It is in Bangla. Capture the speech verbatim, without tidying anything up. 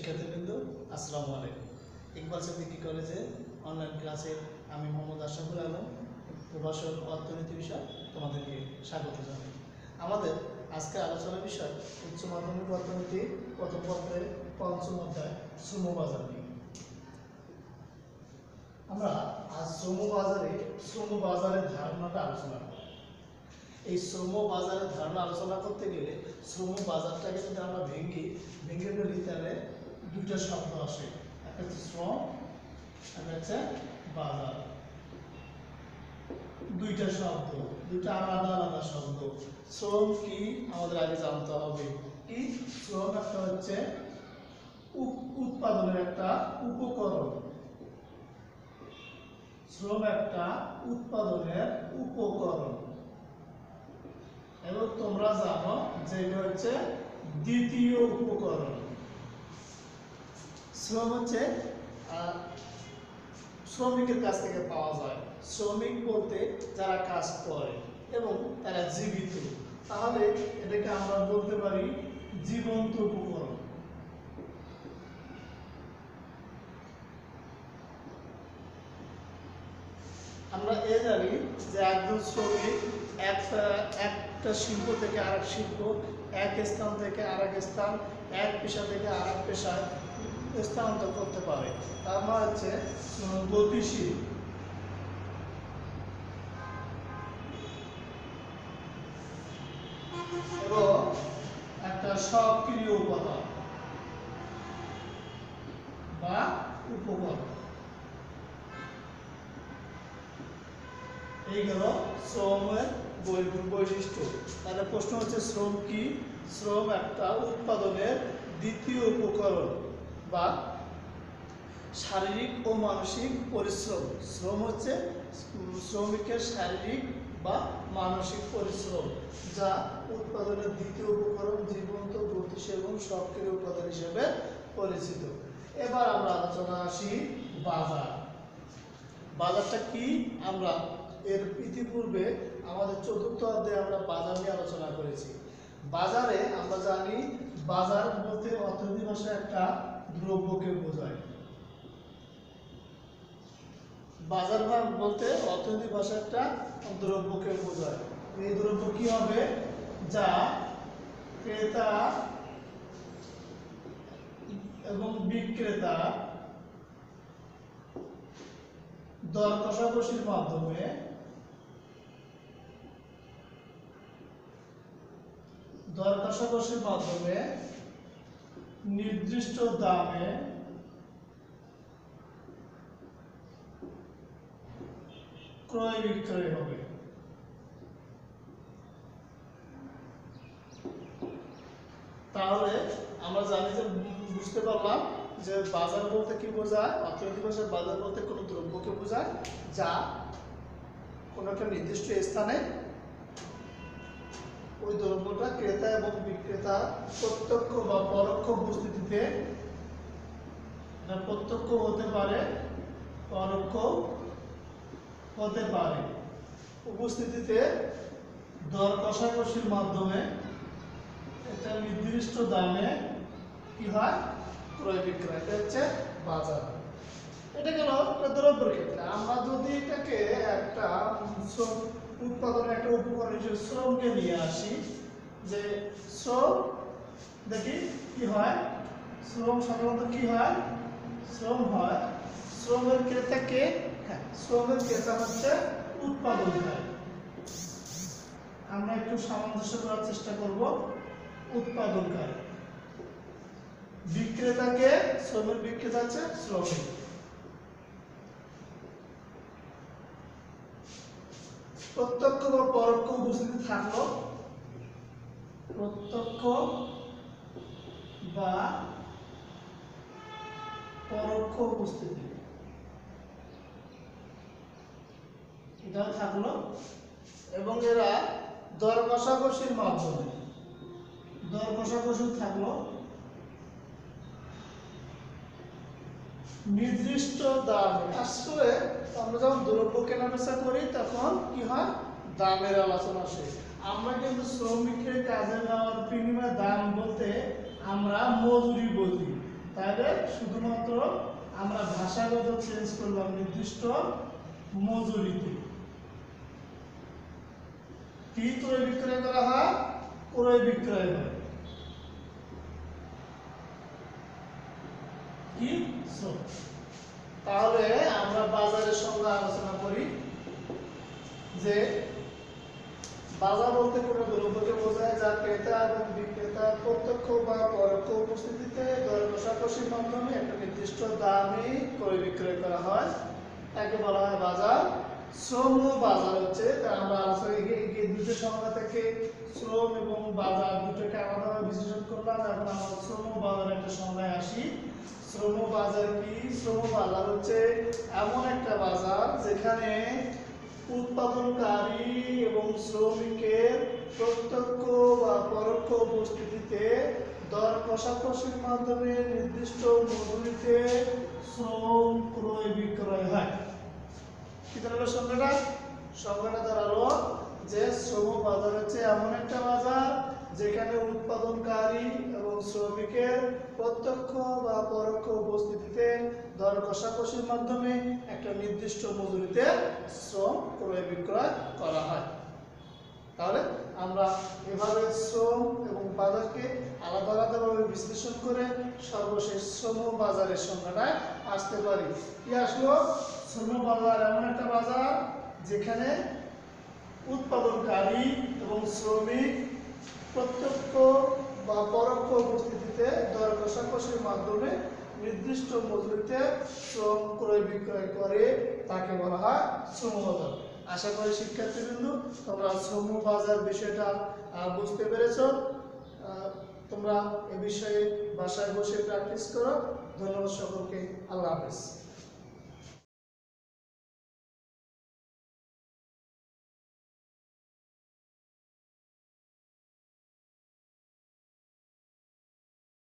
শিক্ষার্থীবৃন্দ, আসসালামু আলাইকুম। ইকবাল সিদ্দিকী কলেজে অনলাইন ক্লাসে আমি মোহাম্মদ আশরাফুল আলম, প্রভাষক অর্থনীতি বিষয় তোমাদেরকে স্বাগত জানাই। আমাদের আজকে আলোচনার বিষয় উচ্চ মাধ্যমিক অর্থনীতি প্রথম পত্রের পঞ্চম অধ্যায় শ্রম বাজার নিয়ে। আমরা আজ শ্রম বাজারে শ্রম বাজারের ধারণাটা আলোচনা করব। এই শ্রম বাজারের ধারণা আলোচনা করতে গেলে শ্রম বাজারটাকে যদি আমরা ভেঙে ভেঙে ফেলি তাহলে দুইটা শব্দ আসে, একটা হচ্ছে শ্রম, একটা হচ্ছে বাজার। দুইটা শব্দ, দুইটা আলাদা আলাদা শব্দ। শ্রম কি আমাদের আগে জানতে হবে। কি শ্রম? একটা হচ্ছে উৎপাদনের একটা উপকরণ। শ্রম একটা উৎপাদনের উপকরণ এবং তোমরা জানো যে এটা হচ্ছে দ্বিতীয় উপকরণ। শ্রম হচ্ছে শ্রমিকের কাছ থেকে পাওয়া যায়। শ্রমিক বলতে যারা কাজ করে এবং তারা জীবিত, তাহলে এটাকে আমরা বলতে পারি জীবন্ত উপকরণ। আমরা এ জানি যে একজন শ্রমিক একটা একটা শিল্প থেকে আরেক শিল্প, এক স্থান থেকে আরেক স্থান, এক পেশা থেকে আরেক পেশায় স্থানান্তর করতে পারে। তার মানে হচ্ছে গতিশীল। এবং একটা সক্রিয় উপাদান বা উপকরণ। এই গেল শ্রমের বৈশিষ্ট্য। তাহলে প্রশ্ন হচ্ছে শ্রম কি? শ্রম একটা উৎপাদনের দ্বিতীয় উপকরণ বা শারীরিক ও মানসিক পরিশ্রম। শ্রম হচ্ছে শ্রমিকের শারীরিক বা মানসিক পরিশ্রম, যা উৎপাদনের দ্বিতীয় উপকরণ, জীবন্ত, গতিশীল এবং সক্রিয় উপাদান হিসেবে পরিচিত। এবার আমরা আলোচনা আসি বাজার। বাজারটা কি? আমরা এর ইতিপূর্বে আমাদের চতুর্থ অধ্যায়ে আমরা বাজার নিয়ে আলোচনা করেছি। বাজারে আমরা জানি বাজার বলতে অর্থনীতি ভাষায় একটা দ্রব্যকে বোঝায়। বাজার বলতে অর্থনীতি ভাষায় একটা দ্রব্যকে বোঝায়। এই দ্রব্য কি হবে? যা ক্রেতা এবং বিক্রেতা দর কষাকষির মাধ্যমে দর কষাকষির মাধ্যমে নির্দিষ্ট দামে ক্রয় বিক্রয় হবে। তাহলে আমরা জানি যে বুঝতে পারলাম যে বাজার বলতে কি বোঝায়। অর্থনৈতিক ভাষায় বাজার বলতে কোনো দ্রব্যকে বোঝায় যা কোনো একটা নির্দিষ্ট স্থানে ওই দ্রব্যটা ক্রেতা এবং বিক্রেতা প্রত্যক্ষ বা পরোক্ষ উপস্থিতিতে, প্রত্যক্ষ হতে পারে, পরোক্ষ হতে পারে, উপস্থিতিতে দর কষাকষির মাধ্যমে একটা নির্দিষ্ট দামে কি হয়? ক্রয় বিক্রয়। এটা হচ্ছে বাজার। এটা গেল একটা দ্রব্যের ক্ষেত্রে। আমরা যদি এটাকে একটা উৎপাদনের একটা উপকরণ হিসেবে শ্রমকে নিয়ে আসি, যে শ্রম দেখি কি হয়। শ্রম সাধারণত কি হয়? শ্রম হয় শ্রমের ক্রেতাকে, হ্যাঁ শ্রমের ক্রেতা হচ্ছে উৎপাদনকারী। আমরা একটু সামঞ্জস্য করার চেষ্টা করব। উৎপাদনকারী। বিক্রেতাকে, শ্রমের বিক্রেতা হচ্ছে শ্রমিক। প্রত্যক্ষ বা পরোক্ষ উপস্থিতি থাকলো, প্রত্যক্ষ বা পরোক্ষ উপস্থিতি এটা থাকলো এবং এরা দর কষাকষির মাধ্যমে দর কষাকষি থাকলো নির্দিষ্ট দামে। আসলে আমরা যখন দ্রব্য কেনাবেচা করি তখন কি হয়? দামের আলোচনা আসে। আমরা কিন্তু শ্রমিকের কাজে নেওয়ার বিনিময়ে দাম বলতে আমরা মজুরি বুঝি। তাহলে শুধুমাত্র আমরা ভাষাগত চেঞ্জ করলাম নির্দিষ্ট মজুরিতে। কি ক্রয় বিক্রয় করা হয়? ক্রয় বিক্রয় হয় কি শ্রম। তাহলে আমরা বাজারের সঙ্গে আলোচনা করি যে বাজার বলতে কোনো দ্রব্যকে বোঝায় যা ক্রেতা এবং বিক্রেতা প্রত্যক্ষ বা পরোক্ষ উপস্থিতিতে দর কষাকষির মাধ্যমে একটা নির্দিষ্ট দামে ক্রয় বিক্রয় করা হয়, তাকে বলা হয় বাজার। শ্রম ও বাজার হচ্ছে, তা আমরা আলোচনা এই দুটো সংজ্ঞা থেকে শ্রম এবং বাজার দুটোকে আলাদাভাবে বিশ্লেষণ করলাম। এখন আমরা শ্রম ও বাজারের একটা সংজ্ঞায় আসি। শ্রম বাজার কি? শ্রম বাজার হচ্ছে এমন একটা বাজার যেখানে উৎপাদনকারী এবং শ্রমিকের প্রত্যক্ষ বা পরোক্ষ উপস্থিতিতে দর কষাকষির মাধ্যমে নির্দিষ্ট মজুরিতে শ্রম ক্রয় বিক্রয় হয়। কি দাঁড়ালো সংজ্ঞাটা? সংজ্ঞাটা দাঁড়ালো যে শ্রম বাজার হচ্ছে এমন একটা বাজার যেখানে উৎপাদনকারী এবং শ্রমিকের প্রত্যক্ষ বা পরোক্ষ উপস্থিতিতে দর কষাকষির মাধ্যমে একটা নির্দিষ্ট মজুরিতে শ্রম ক্রয় বিক্রয় করা হয়। তাহলে আমরা এভাবে শ্রম এবং বাজারকে আলাদা আলাদাভাবে বিশ্লেষণ করে সর্বশেষ শ্রম বাজারের সংজ্ঞাটায় আসতে পারি। কি আসলো? শ্রম বাজার এমন একটা বাজার যেখানে উৎপাদনকারী এবং শ্রমিক প্রত্যক্ষ বা পরোক্ষ উপস্থিতিতে দর কষাকষির মাধ্যমে নির্দিষ্ট মজুরিতে শ্রম ক্রয় বিক্রয় করে, তাকে বলা হয় শ্রম বাজার। আশা করি শিক্ষার্থীবৃন্দ তোমরা শ্রম বাজার বিষয়টা বুঝতে পেরেছ। তোমরা এ বিষয়ে বাসায় বসে প্র্যাকটিস করো। ধন্যবাদ সকলকে। আল্লাহ হাফেজ।